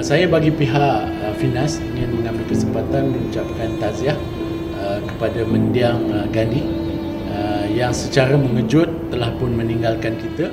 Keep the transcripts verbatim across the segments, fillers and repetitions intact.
saya bagi pihak uh, Finas ingin mengambil kesempatan mengucapkan takziah uh, kepada mendiang uh, Gandhi uh, yang secara mengejut telah pun meninggalkan kita.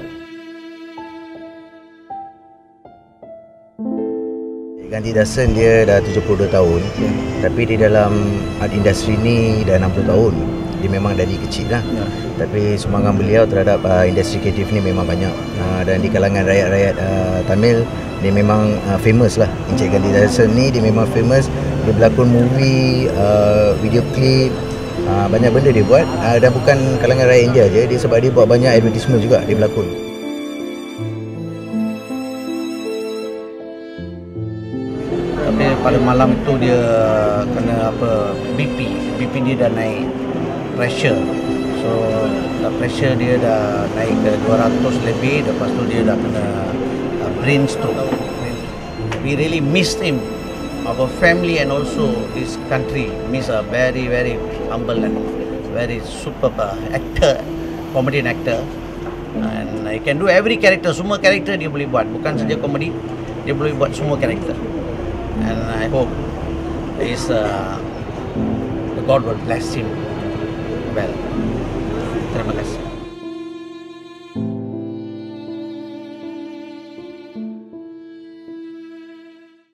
Gandhi Dastan dia dah tujuh puluh dua tahun, ya. Tapi di dalam art industri ni dah enam puluh tahun. Dia memang dari kecil lah, ya. Tapi sumbangan beliau terhadap uh, industri kreatif ni memang banyak, uh, dan di kalangan rakyat-rakyat uh, Tamil dia memang uh, famous lah. Encik Gandhi Dastan ni dia memang famous. Dia berlakon movie, uh, video klip, uh, banyak benda dia buat, uh, dan bukan kalangan rakyat India je, dia sebab dia buat banyak advertisement juga dia berlakon. Tapi pada malam itu dia kena apa B P, B P dia dah naik pressure. So the pressure dia dah naik ke dua ratus lebih, lepas tu dia dah kena uh, brain stroke. We really missed him. Our family and also this country miss a very very humble and very superb uh, actor, comedian actor. And he can do every character, semua character dia boleh buat, bukan saja komedi, dia boleh buat semua character. And I hope is uh, the God will bless him well. Terima kasih.